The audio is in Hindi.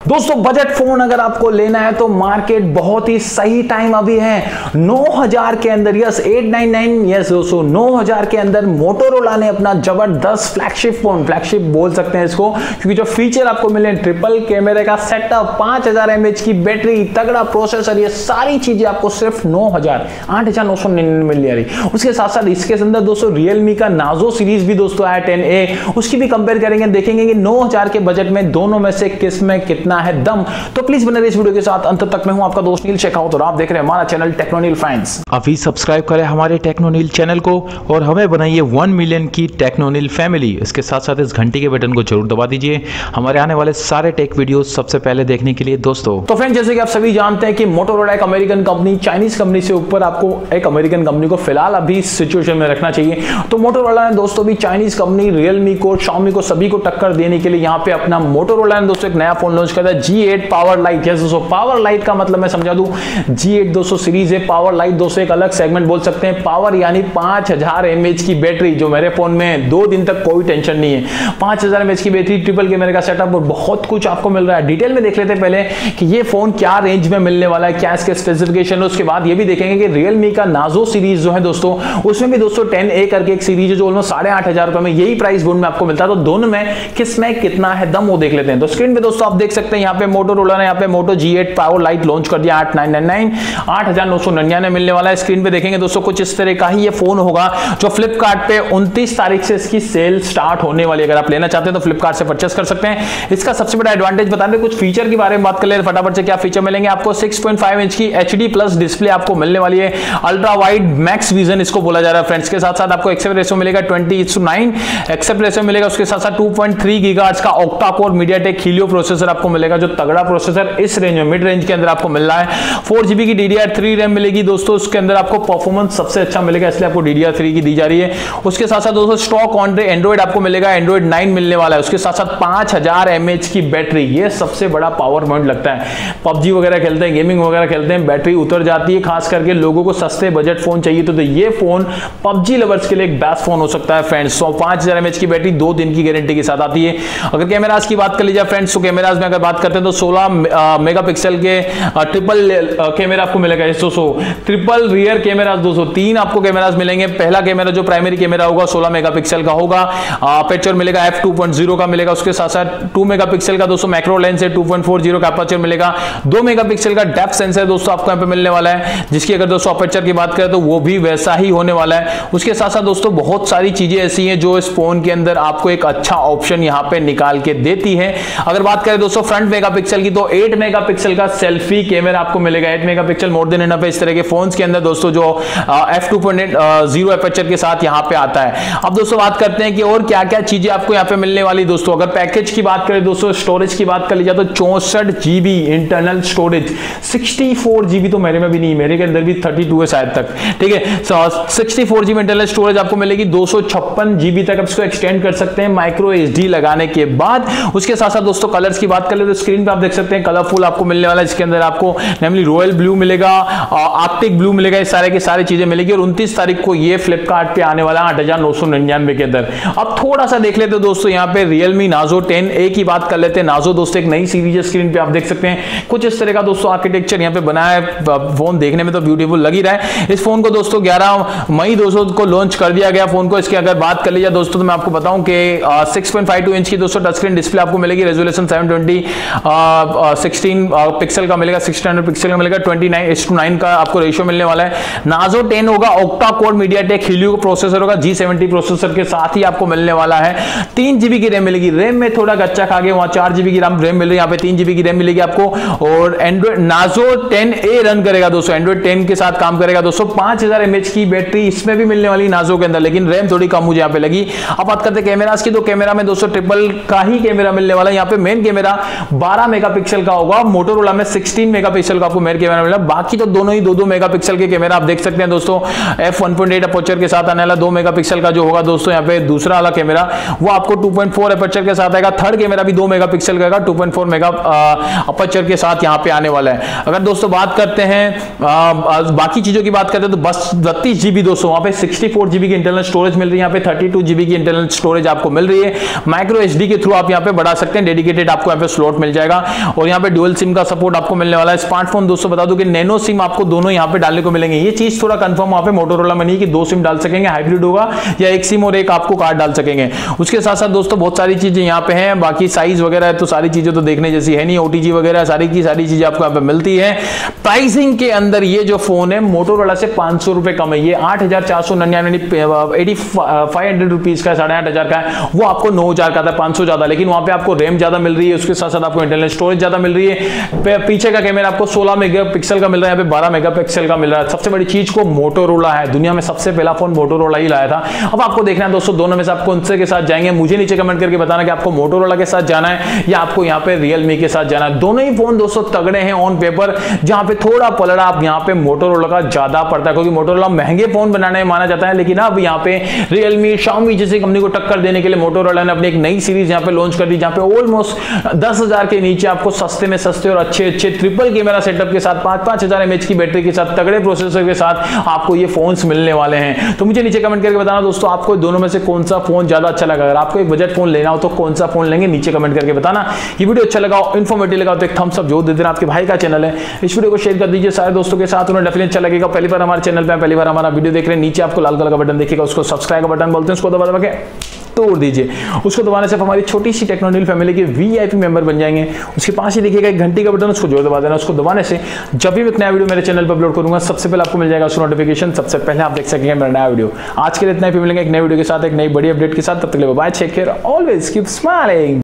दोस्तों बजट फोन अगर आपको लेना है तो मार्केट बहुत ही सही टाइम अभी है। 9000 के अंदर, यस 899, यस दोस्तों 9000 के अंदर मोटोरोला ने अपना जबरदस्त फ्लैगशिप फोन, फ्लैगशिप बोल सकते हैं इसको, क्योंकि जो फीचर आपको मिले, ट्रिपल कैमरे का सेटअप, 5000 mAh की बैटरी, तगड़ा प्रोसेसर, ये सारी चीजें आपको सिर्फ 8999 मिल रही। उसके साथ साथ इसके अंदर दोस्तों रियलमी का नाजो सीरीज भी दोस्तों आया 10A, उसकी भी कंपेयर करेंगे, देखेंगे कि 9000 के बजट में दोनों में से किस में कितना है दम। तो प्लीज बने रहिए इस वीडियो के साथ अंत तक। मैं हूं आपका दोस्त नील शेखावत और आप देख रहे हैं हमारा चैनल टेक्नोनील फैंस। अभी सब्सक्राइब करें हमारे टेक्नोनील चैनल को और हमें बनाइए 1 मिलियन की टेक्नोनील फैमिली। इसके साथ साथ इस घंटी के बटन को जरूर दबा दीजिए हमारे आने वाले सारे टेक वीडियोस सबसे पहले देखने के लिए। दोस्तों तो फ्रेंड, जैसे कि आप सभी जानते हैं कि मोटोरोला एक अमेरिकन कंपनी, चाइनीज कंपनी से ऊपर आपको एक अमेरिकन कंपनी को फिलहाल अभी सिचुएशन में रखना चाहिए। तो मोटोरोला ने दोस्तों भी चाइनीज कंपनी रियलमी को, शाओमी को, सभी को टक्कर देने के लिए यहाँ पे अपना मोटोरोला ने दोस्तों एक नया फोन लॉन्च कर दिया, G8 पावर लाइट। यस दोस्तों, पावर लाइट का मतलब मैं समझा दूं, G8 दोस्तों सीरीज है। पावर लाइट दोस्तों एक अलग सेगमेंट बोल सकते हैं। पावर यानी 5000 mAh की बैटरी, जो मेरे फोन में 2 दिन तक कोई टेंशन नहीं है। 5000 mAh की बैटरी, ट्रिपल कैमरे का सेटअप और बहुत कुछ आपको मिल रहा है। डिटेल में देख लेते हैं पहले कि ये फोन क्या रेंज में मिलने वाला है, क्या इसके स्पेसिफिकेशन है। उसके बाद ये भी देखेंगे कि रियलमी का नाजो सीरीज जो है दोस्तों, उसमें भी दोस्तों 10A करके एक सीरीज है जो ऑलमोस्ट 8500 रुपए में यही प्राइस बोर्ड में आपको मिलता है। तो दोनों में किस में कितना है दम वो देख लेते हैं। तो स्क्रीन पे दोस्तों आप देख सकते हैं यहाँ पे मोटोरोला ने यहाँ पे मोटो G8 पावर लाइट लॉन्च कर दिया 8999 मिलने वाला है। स्क्रीन पे देखेंगे दोस्तों कुछ इस तरह का ही ये फोन होगा, जो फ्लिपकार्ट पे 29 तारीख से इसकी सेल स्टार्ट होने वाली है। अगर आप लेना चाहते हैं तो फ्लिपकार्ट से परचेस कर सकते हैं। इसका सबसे बड़ा एडवांटेज बता दें, कुछ फीचर के बारे में बात कर ले फटाफट से। क्या फीचर मिलेंगे आपको? 6.5 इंच की HD प्लस डिस्प्ले आपको मिलने वाली है। अल्ट्रा वाइड मैक्स विजन इसको बोला जा रहा है फ्रेंड्स। के साथ साथ आपको एक्सेप्ट रेशियो मिलेगा 20:9 एक्सेप्ट रेशियो मिलेगा। उसके साथ साथ 2.3 गीगाहर्ट्ज का octa core MediaTek Helio processor आपको मिलेगा, जो तगड़ा प्रोसेसर इस रेंज में, मिड रेंज के अंदर आपको मिल रहा है। 4GB की DDR3 रैम मिलेगी दोस्तों। उसके अंदर आपको परफॉर्मेंस सबसे अच्छा मिलेगा, इसलिए आपको DDR3 की दी जा रही है। उसके साथ साथ दोस्तों स्टॉक ऑन एंड्रॉइड आपको मिलेगा, एंड्रॉइड 9 मिलने वाला है। उसके साथ साथ 5000 mAh की बैटरी, ये सबसे बड़ा पावर पॉइंट लगता है। पबजी वगैरह खेलते हैं, गेमिंग वगैरह खेलते हैं, बैटरी उतर जाती है। खास करके लोगों को सस्ते बजट फोन चाहिए तो ये फोन पबजी लवर्स के लिए एक बेस्ट फोन हो सकता है फ्रेंड्स। 5000 mAh की बैटरी 2 दिन की गारंटी के साथ आती है। अगर कैमरास की बात कर लीजिए फ्रेंड्स, तो कैमरास में अगर बात करते हैं तो 16 मेगापिक्सल के ट्रिपल कैमरा आपको मिलेगा। ट्रिपल रियर कैमरा दोस्तों 3 आपको कैमरास मिलेंगे। पहला कैमरा जो प्राइमरी कैमरा होगा 16 मेगापिक्सल का होगा, अपर्चर मिलेगा f2.0 का मिलेगा। उसके साथ साथ 2 मेगापिक्सल का दोस्तों मैक्रो लेंस है, 2.40 का अपर्चर मिलेगा। 2 मेगापिक्सल का डेप्थ सेंसर दोस्तों आपको यहाँ पे मिलने वाला है, जिसकी अगर दोस्तों अपर्चर की बात करें तो वो भी वैसा ही होने वाला है। उसके साथ साथ दोस्तों बहुत सारी चीजें ऐसी हैं जो इस फोन के अंदर आपको एक अच्छा ऑप्शन यहाँ पे निकाल के देती है। अगर बात करें दोस्तों फ्रंट मेगापिक्सल की, तो 8 मेगापिक्सल का सेल्फी कैमरा आपको मिलेगा। 8 मेगापिक्सल मोर देन इनफ है इस तरह के फोन्स के अंदर दोस्तों, जो f2.0 अपर्चर के साथ यहाँ पे आता है। अब दोस्तों बात करते हैं कि और क्या क्या चीजें आपको यहाँ पे मिलने वाली दोस्तों। अगर पैकेज की बात करें दोस्तों, स्टोरेज की बात कर लीजिए तो 64GB इंटरनल स्टोरेज। 64GB तो मेरे में भी नहीं, मेरे के अंदर भी 32 है शायद तक, ठीक है। 64GB इंटरनल स्टोरेज आपको मिलेगी। 256GB तक आप इसको एक्सटेंड कर सकते हैं माइक्रो SD लगाने के बाद। उसके साथ साथ दोस्तों कलर्स की बात कर ले तो स्क्रीन पे आप देख सकते हैं कलरफुल आपको मिलने वाला है, जिसके अंदर आपको नेमली रॉयल ब्लू मिलेगा, आर्कटिक ब्लू मिलेगा, इस सारे की सारी चीजें मिलेगी। और 29 तारीख को ये फ्लिपकार्ट पे आने वाला 8999 के अंदर। अब थोड़ा सा देख लेते हैं दोस्तों यहाँ पे रियलमी नाजो 10A की बात कर लेते हैं। नाजो दोस्तों एक नई सीरीज है, स्क्रीन पे आप देख सकते हैं कुछ इस तरह का दोस्तों आर्किटेक्चर यहाँ पे बनाया है। फोन देखने में तो ब्यूटीफुल लग ही रहा है। इस फोन को दोस्तों 11 मई दोस्तों को लॉन्च कर दिया गया फोन को। इसकी अगर बात कर लीजिए दोस्तों तो मैं आपको बताऊं कि 6.52 इंच की दोस्तों टच स्क्रीन डिस्प्ले आपको मिलेगी। रेजोल्यूशन 720 16 पिक्सल का मिलेगा, 1600 पिक्सल का मिलेगा। 29:9 का आपको रेशियो मिलने वाला है। नाजो 10 होगा, octa core MediaTek Helio processor होगा, G70 प्रोसेसर के साथ ही आपको मिलने वाला है। 3GB की रैम मिलेगी। रैम में थोड़ा गच्चा खा गए, वहां 4GB की रैम मिल रही है, यहाँ पे 3GB की रैम मिलेगी आपको। और एंड्रॉइड नाजो 10A रन करेगा दोस्तों, एंड्रॉइड 10 के साथ काम करेगा दोस्तों। 5000 mAh की बैटरी इसमें भी मिलने वाली नाजो के अंदर, लेकिन रैम थोड़ी कम मुझे यहाँ पे लगी। अब बात करते हैं कैमरास की, तो कैमरा में दोस्तों ट्रिपल का ही कैमरा मिलने वाला है। यहाँ पे मेन कैमरा 12 मेगापिक्सल का होगा, मोटोरोला में 16 मेगापिक्सल का आपको मेन कैमरा मिलेगा। बाकी तो दोनों ही 2-2 मेगापिक्सल के कैमरा आप देख सकते हैं दोस्तों। f1.8 अपर्चर के साथ आने वाला 2 मेगापिक्सल का जो होगा दोस्तों, यहाँ पे दूसरा वाला कैमरा वो आपको 2.4 अपर्चर के साथ आएगा। थर्ड कैमरा भी 2 मेगापिक्सल का 2.4 मेगा अपर्चर के साथ यहाँ पे आने वाला है। अगर दोस्तों बात करते हैं बाकी चीजों की बात करते हैं तो बस 32GB दोस्तों, वहां पे 64GB की इंटरनल स्टोरेज मिल रही है, यहाँ पे 32GB की इंटरनल स्टोरेज आपको मिल रही है। माइक्रो SD के थ्रू आप यहाँ पे बढ़ा सकते हैं, डेडिकेटेड आपको यहाँ पे स्लॉट सपोर्ट मिल जाएगा और यहाँ पे डुअल सिम का सपोर्ट आपको मिलने वाला है। स्मार्टफोन दोस्तों बता दूं कि नैनो सिम आपको दोनों यहाँ पे डालने को मिलेंगे। ये चीज थोड़ा कंफर्म वहां पे मोटोरोला में नहीं कि 2 सिम डाल सकेंगे, हाइब्रिड होगा या 1 सिम और 1 आपको कार्ड डाल सकेंगे। उसके साथ साथ दोस्तों बहुत सारी चीजें यहाँ पे हैं, बाकी साइज वगैरह है तो सारी चीजें तो देखने जैसी है नहीं, ओटीजी वगैरह सारी की सारी चीजें आपको यहाँ पे मिलती है। प्राइसिंग के अंदर ये जो फोन है मोटोरोला से 500 रुपए कम है, ये 8,499 8500 रुपीज का, 8,500 का है, वो आपको 9,000 का था, 500 ज्यादा, लेकिन वहां पे आपको रैम ज्यादा मिल रही है, उसके साथ साथ आपको इंटरनल स्टोरेज ज्यादा मिल रही है। पीछे का कैमरा आपको 16 मेगापिक्सल का मिल रहा है, यहाँ पे 12 मेगापिक्सल का मिल रहा है। सबसे बड़ी चीज को मोटोरोला है, दुनिया में सबसे पहला फोन मोटोरोला ही लाया था। अब आपको देखना है दोस्तों दोनों में से आप कौन से के साथ जाएंगे, मुझे नीचे कमेंट करके बताना कि आपको मोटोरोला के साथ जाना है या आपको यहाँ पे रियलमी के साथ जाना है। दोनों ही फोन दोस्तों तगड़े हैं ऑन पेपर, जहां पे थोड़ा पलड़ा आप यहाँ पे मोटोरोला का ज्यादा पड़ता है, क्योंकि मोटोरोला महंगे फोन बनाने में माना जाता है, लेकिन अब यहाँ पे रियलमी शाओमी जैसी कंपनी को टक्कर देने के लिए मोटोरोला ने अपनी एक नई सीरीज यहाँ पे लॉन्च कर दी, जहां पे ऑलमोस्ट 10,000 के नीचे आपको सस्ते में सस्ते और अच्छे ट्रिपल कैमरा सेटअप के साथ 5,000 mAh की बैटरी के साथ तगड़े प्रोसेसर के साथ आपको ये फोन्स मिलने वाले हैं। तो मुझे नीचे कमेंट करके बताना दोस्तों आपको दोनों में से कौन सा फोन ज्यादा अच्छा लगा। अगर आपको एक बजट फोन लेना हो तो कौन सा फोन लेंगे, नीचे कमेंट करके बताना। ये वीडियो अच्छा लगा, इन्फॉर्मेटिव लगा तो एक थम्स अप जरूर दे देना। आपके भाई का चैनल है, इस वीडियो को शेयर कर दीजिए सारे दोस्तों के साथ, उन्हें डेफिनेटली अच्छा लगेगा। पहली बार हमारे चैनल पे पहली बार हमारा वीडियो देख रहे हैं, नीचे आपको लाल कलर का बटन दिखेगा, उसको सब्सक्राइब का बटन बोलते हैं, उसको दबा के तोड़ दीजिए। उसको दबाने से आप हमारी छोटी सी टेक्नोनिल फैमिली के वीआईपी मेंबर बन जाएंगे। उसके पास ही दिखेगा एक घंटी का बटन, उसको जोर दबा देना। उसको दबाने से जब भी मैं एक नया वीडियो मेरे चैनल पर अपलोड करूंगा सबसे पहले आपको मिल जाएगा उसका नोटिफिकेशन, सबसे पहले आप देख सकेंगे मेरा नया वीडियो। आज के लिए इतना ही, मिलेंगे एक नई वीडियो के साथ, एक नई बड़ी अपडेट के साथ। तब तक के लिए bye, take care, always keep smiling.